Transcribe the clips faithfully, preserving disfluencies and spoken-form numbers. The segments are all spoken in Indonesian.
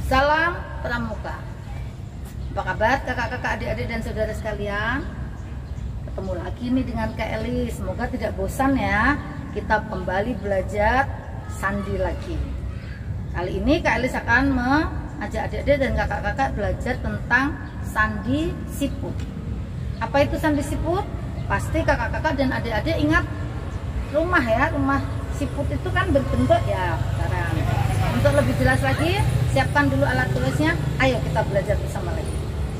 Salam Pramuka. Apa kabar kakak-kakak, adik-adik dan saudara sekalian? Ketemu lagi nih dengan Kak Eli. Semoga tidak bosan ya. Kita kembali belajar sandi lagi. Kali ini Kak Eli akan mengajak adik-adik dan kakak-kakak belajar tentang sandi siput. Apa itu sandi siput? Pasti kakak-kakak dan adik-adik ingat rumah ya, rumah siput itu kan berbentuk ya sekarang. Untuk lebih jelas lagi, siapkan dulu alat tulisnya. Ayo kita belajar bersama lagi.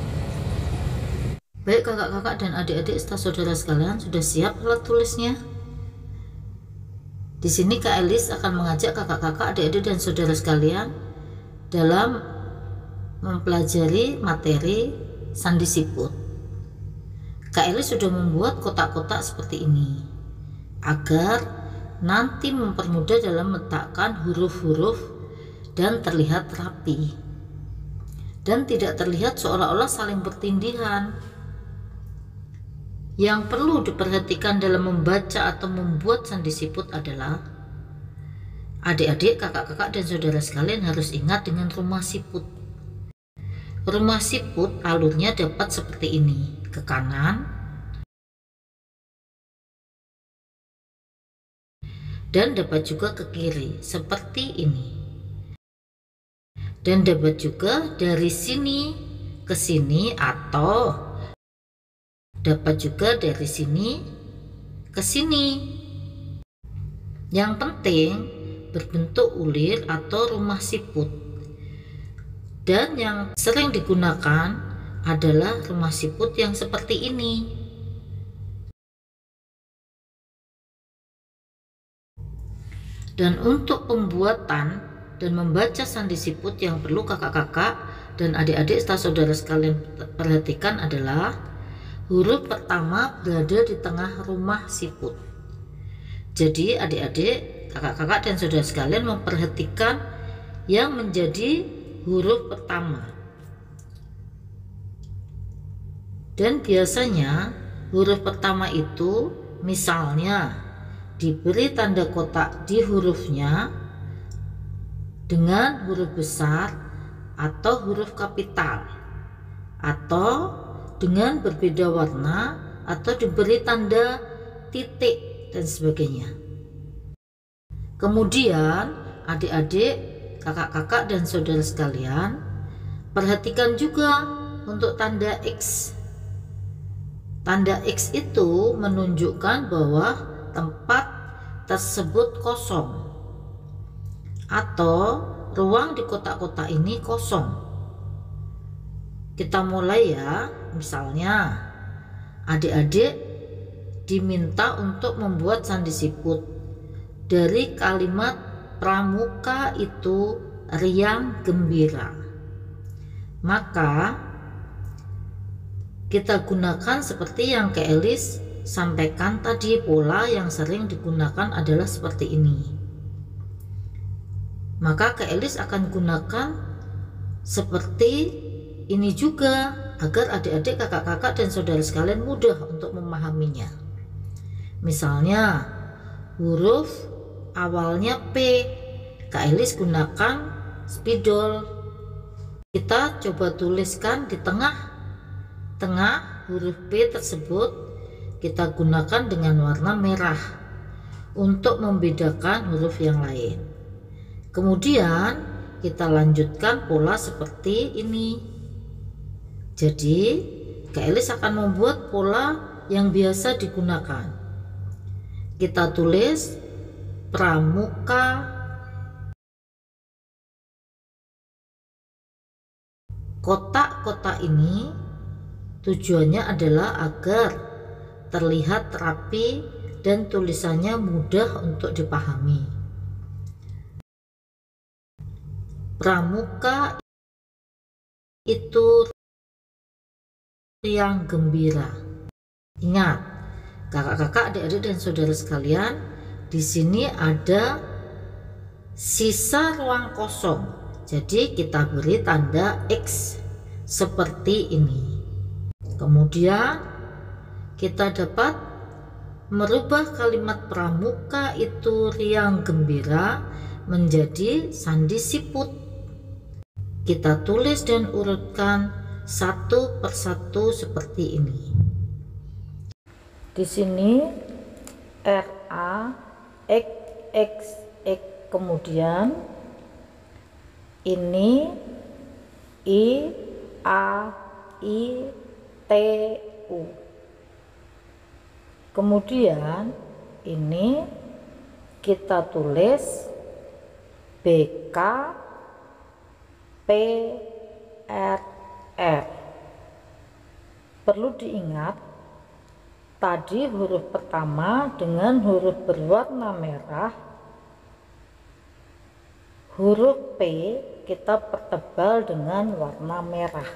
Baik kakak-kakak dan adik-adik serta saudara sekalian, sudah siap alat tulisnya? Di sini Kak Elis akan mengajak kakak-kakak, adik-adik dan saudara sekalian dalam mempelajari materi sandi siput. Kak Elis sudah membuat kotak-kotak seperti ini agar nanti mempermudah dalam meletakkan huruf-huruf dan terlihat rapi dan tidak terlihat seolah-olah saling bertindihan. Yang perlu diperhatikan dalam membaca atau membuat sandi siput adalah adik-adik, kakak-kakak dan saudara sekalian harus ingat dengan rumah siput. Rumah siput alurnya dapat seperti ini, ke kanan dan dapat juga ke kiri seperti ini. Dan dapat juga dari sini ke sini atau dapat juga dari sini ke sini. Yang penting berbentuk ulir atau rumah siput. Dan yang sering digunakan adalah rumah siput yang seperti ini. Dan untuk pembuatan dan membaca sandi siput yang perlu kakak-kakak dan adik-adik serta saudara sekalian perhatikan adalah huruf pertama berada di tengah rumah siput. Jadi adik-adik, kakak-kakak dan saudara sekalian memperhatikan yang menjadi huruf pertama. Dan biasanya huruf pertama itu misalnya diberi tanda kotak di hurufnya dengan huruf besar atau huruf kapital, atau dengan berbeda warna, atau diberi tanda titik dan sebagainya. Kemudian adik-adik, kakak-kakak dan saudara sekalian perhatikan juga untuk tanda X. Tanda X itu menunjukkan bahwa tempat tersebut kosong atau ruang di kotak-kotak ini kosong. Kita mulai ya. Misalnya adik-adik diminta untuk membuat sandi siput dari kalimat pramuka itu riang gembira. Maka kita gunakan seperti yang Kak Elis sampaikan tadi, pola yang sering digunakan adalah seperti ini. Maka Kak Elis akan gunakan seperti ini juga agar adik-adik, kakak-kakak dan saudara sekalian mudah untuk memahaminya. Misalnya huruf awalnya P, Kak Elis gunakan spidol. Kita coba tuliskan di tengah-tengah huruf P tersebut, kita gunakan dengan warna merah untuk membedakan huruf yang lain. Kemudian kita lanjutkan pola seperti ini. Jadi Kak Elis akan membuat pola yang biasa digunakan. Kita tulis pramuka kotak-kotak ini tujuannya adalah agar terlihat rapi dan tulisannya mudah untuk dipahami. Pramuka itu riang gembira. Ingat, kakak-kakak, adik-adik dan saudara sekalian, di sini ada sisa ruang kosong. Jadi kita beri tanda X seperti ini. Kemudian kita dapat merubah kalimat pramuka itu riang gembira menjadi sandi siput. Kita tulis dan urutkan satu persatu seperti ini. Di sini R A X X X, kemudian ini I A I T U, kemudian ini kita tulis B K P R R. Perlu diingat, tadi huruf pertama dengan huruf berwarna merah, huruf P kita pertebal dengan warna merah.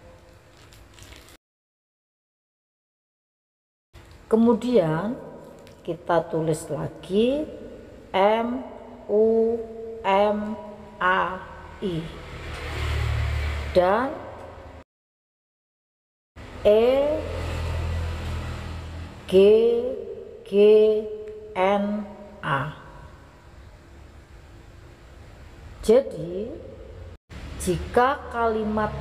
Kemudian kita tulis lagi M U M A I dan E G G N A. Jadi jika kalimat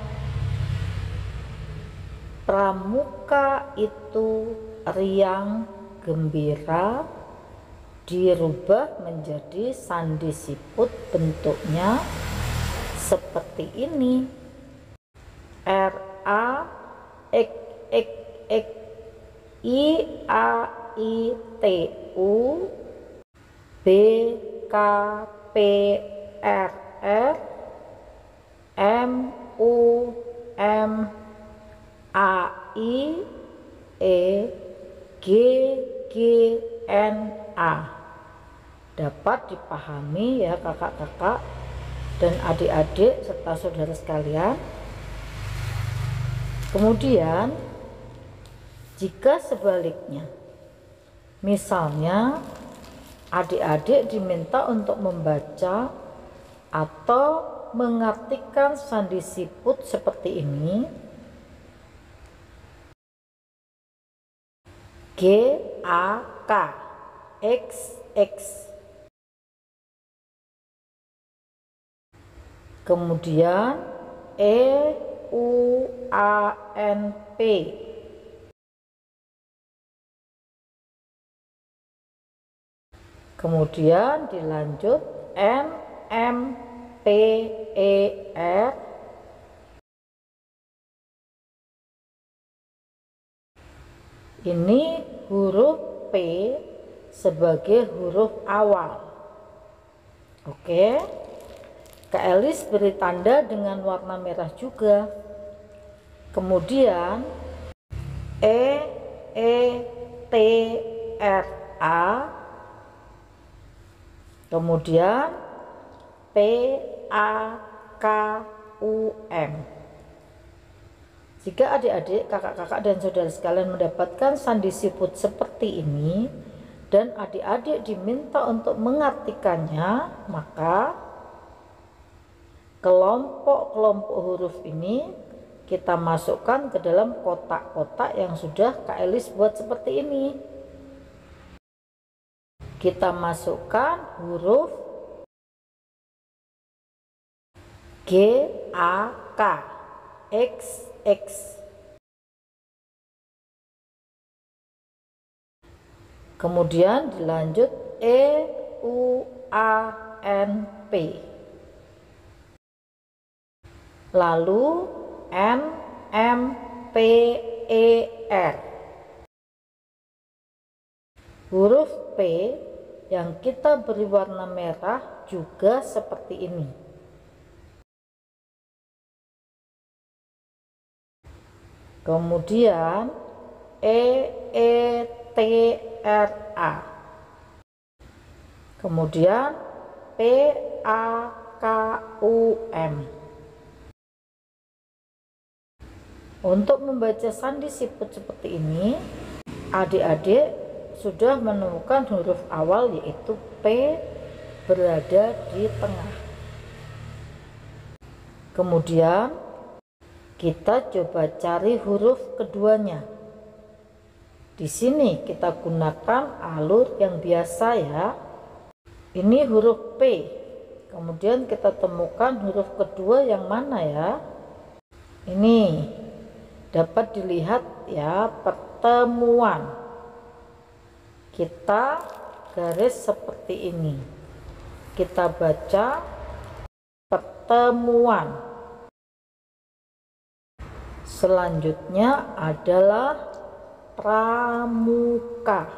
pramuka itu riang gembira dirubah menjadi sandi siput, bentuknya seperti ini. R A X X X I A I T U B K P R R M U M A I E G G N A. Dapat dipahami ya kakak-kakak dan adik-adik serta saudara sekalian. Kemudian jika sebaliknya, misalnya adik-adik diminta untuk membaca atau mengartikan sandi siput seperti ini, G A K X X, kemudian E U A N P, kemudian dilanjut N M P E R, ini huruf P sebagai huruf awal. Oke, Kak Elis beri tanda dengan warna merah juga. Kemudian E E T R A, kemudian P A K U M. Jika adik-adik, kakak-kakak dan saudara sekalian mendapatkan sandi siput seperti ini dan adik-adik diminta untuk mengartikannya, maka kelompok-kelompok huruf ini kita masukkan ke dalam kotak-kotak yang sudah Kak Elis buat seperti ini. Kita masukkan huruf G A K X X, kemudian dilanjut E U A N P, lalu N M P E R. Huruf P yang kita beri warna merah juga seperti ini. Kemudian E E T R A, kemudian P A K U M. Untuk membaca sandi siput seperti ini, adik-adik sudah menemukan huruf awal yaitu P berada di tengah. Kemudian kita coba cari huruf keduanya. Di sini kita gunakan alur yang biasa ya. Ini huruf P. Kemudian kita temukan huruf kedua yang mana ya? Ini dapat dilihat ya, pertemuan. Kita garis seperti ini. Kita baca pertemuan. Selanjutnya adalah pramuka.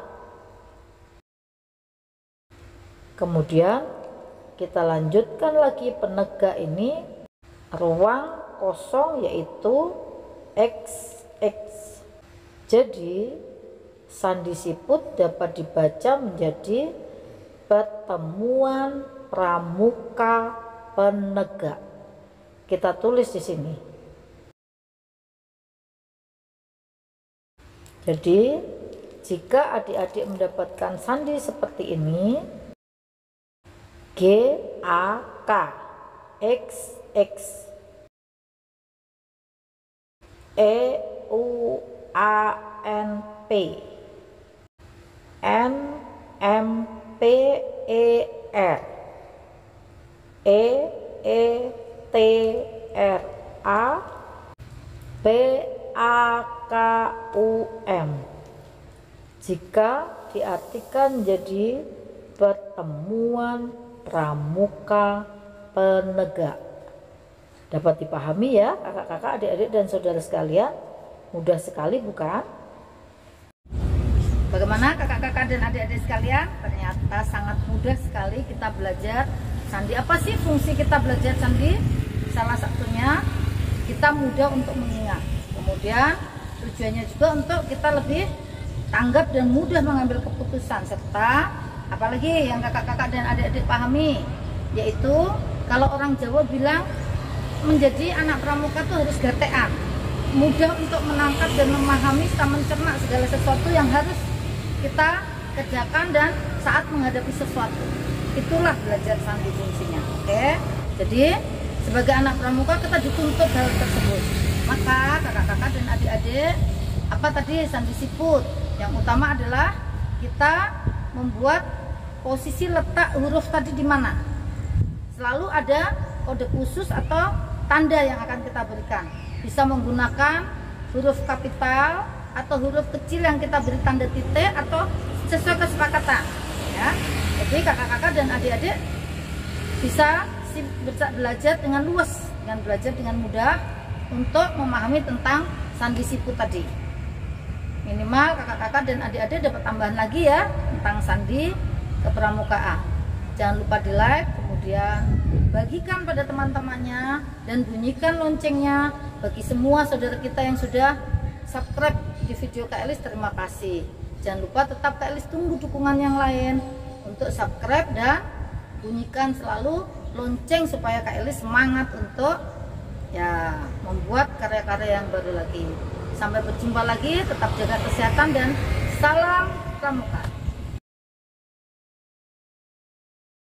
Kemudian kita lanjutkan lagi penegak ini, ruang kosong yaitu X X. Jadi sandi siput dapat dibaca menjadi pertemuan pramuka penegak. Kita tulis di sini. Jadi jika adik-adik mendapatkan sandi seperti ini, G A K X X, E U A N P, N M P E R, E E T R A, B A K U M. Jika diartikan jadi pertemuan pramuka penegak. Dapat dipahami ya kakak-kakak, adik-adik dan saudara sekalian? Mudah sekali bukan? Bagaimana kakak-kakak dan adik-adik sekalian? Ternyata sangat mudah sekali kita belajar sandi. Apa sih fungsi kita belajar sandi? Salah satunya kita mudah untuk mengingat. Kemudian tujuannya juga untuk kita lebih tanggap dan mudah mengambil keputusan, serta apalagi yang kakak-kakak dan adik-adik pahami, yaitu kalau orang Jawa bilang menjadi anak pramuka itu harus gatean, mudah untuk menangkap dan memahami serta mencerna segala sesuatu yang harus kita kerjakan dan saat menghadapi sesuatu. Itulah belajar sandi fungsinya. Oke, jadi sebagai anak pramuka kita dituntut hal tersebut. Maka kakak-kakak dan adik-adik, apa tadi sandi siput? Yang utama adalah kita membuat posisi letak huruf tadi di mana. Selalu ada kode khusus atau tanda yang akan kita berikan. Bisa menggunakan huruf kapital atau huruf kecil yang kita beri tanda titik atau sesuai kesepakatan. Ya. Jadi kakak-kakak dan adik-adik bisa belajar dengan luas, dengan belajar dengan mudah untuk memahami tentang sandi siput tadi. Minimal kakak-kakak dan adik-adik dapat tambahan lagi ya tentang sandi kepramukaan. Jangan lupa di like, kemudian bagikan pada teman-temannya dan bunyikan loncengnya bagi semua saudara kita yang sudah subscribe di video Kak Elis. Terima kasih. Jangan lupa tetap Kak Elis tunggu dukungan yang lain untuk subscribe dan bunyikan selalu lonceng supaya Kak Elis semangat untuk ya membuat karya-karya yang baru lagi. Sampai berjumpa lagi, tetap jaga kesehatan dan salam pramuka.